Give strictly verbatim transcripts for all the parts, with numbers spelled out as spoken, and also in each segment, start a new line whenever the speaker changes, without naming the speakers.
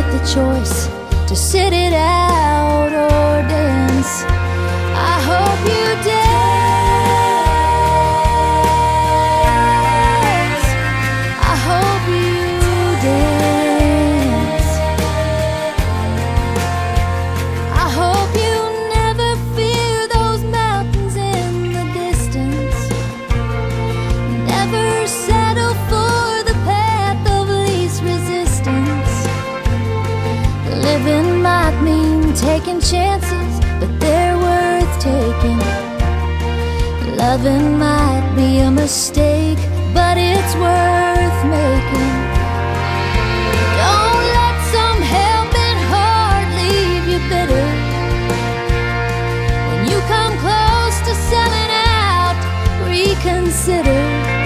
the choice to sit it out or dance. I hope you dance. I hope you dance. I hope you never fear those mountains in the distance. Never settle for the path of least resistance. Living might mean taking chances, but they're worth taking. Loving might be a mistake, but it's worth making. Don't let some helping heart leave you bitter. When you come close to selling out, reconsider.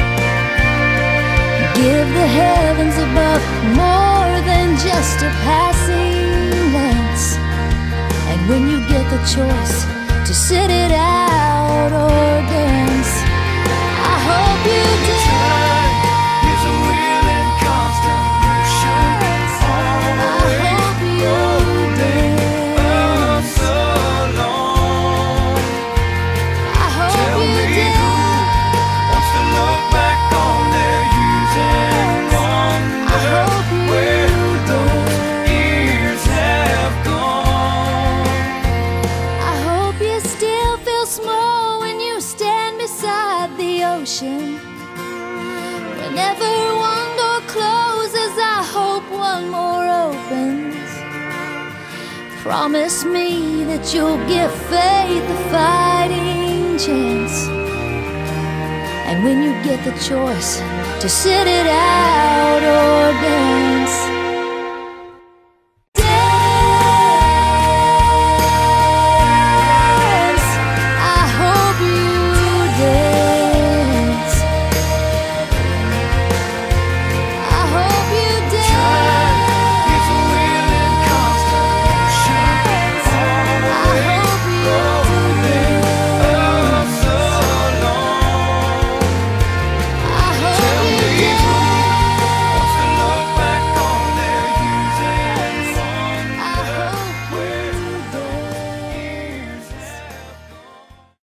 Give the heavens above more than just a passing glance. And when you get the choice to sit it out or dance, I hope you dance.
Time is a wheel in constant motion, always rolling us along.
I hope
Tell
you
me
dance.
who wants to look back on their youth and
I hope
wonder
you
where those
dance.
years have gone.
I hope you still feel small when you stand beside the ocean. Whenever one door closes, I hope one more opens. Promise me that you'll give faith a fighting chance. And when you get the choice to sit it out or dance,